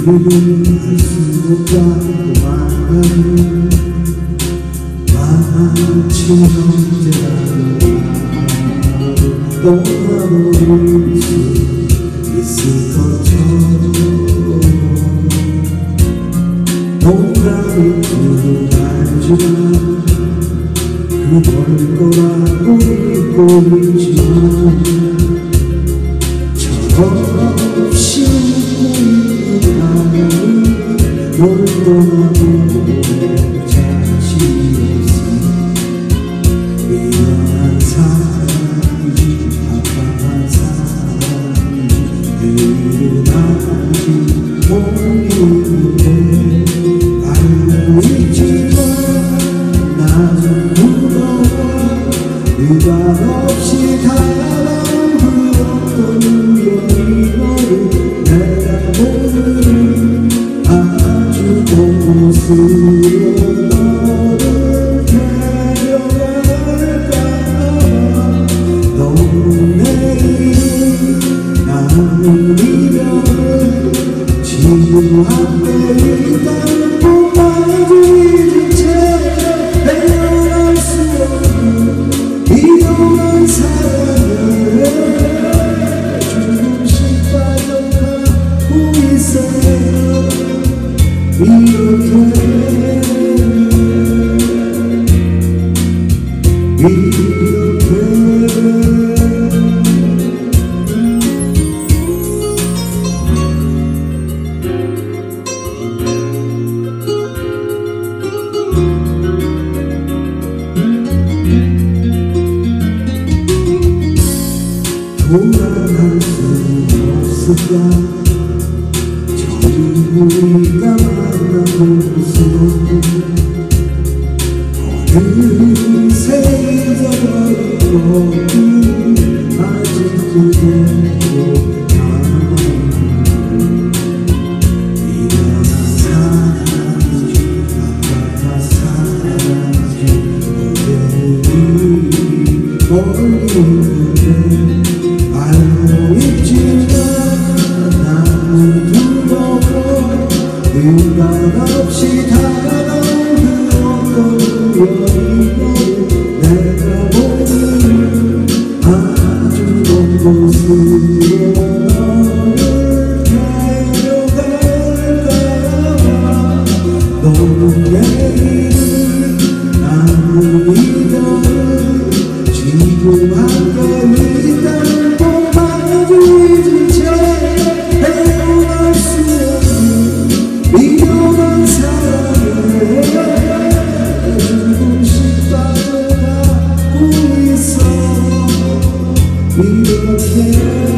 할 수 없다고 말하는 마치 언제라도 떠나버릴 수 있을 것처럼 뭔가를 알지만 그럴 거라고 믿고 있지만 철없이 웃고 있는 나는 널 떠나고 자신이 없어 미련한 사람이 아파한 사람이 내일은 아직 모르는데 알고 있지만 나는 무거워 네가 없이 다가온 그 어떤 우연이 너를 내가 모르는 아주 먼 곳으로 너를 데려갈까 너는 내일 나는 이별을 지금 앞에 있다는 것만도 잊은 채 헤어날 수 없는 이혼한 사랑을 조금씩 빠져가고 있어요. 이렇게 돌아갈 수 없을까 저희 우리가 만나고서 어느새 잊어버리고 아직 그대로 미련한 사랑인지 아깝한 사랑인지 그대를 버리는데 알고 있지만 나는 두려워 누가 없이 다가온 그 어떤 우연이 너를 내가 모르는 아주 먼 곳으로 너를 데려갈까 너는 내일은 나는 이별을 지금 한가위 미련한 사랑에 조금씩 빠져가고 있어 이렇게